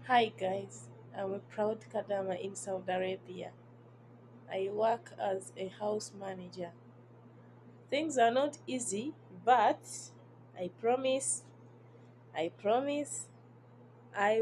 Hi guys, I'm a proud Kadama in Saudi Arabia. I work as a house manager. Things are not easy, but I promise, I promise, I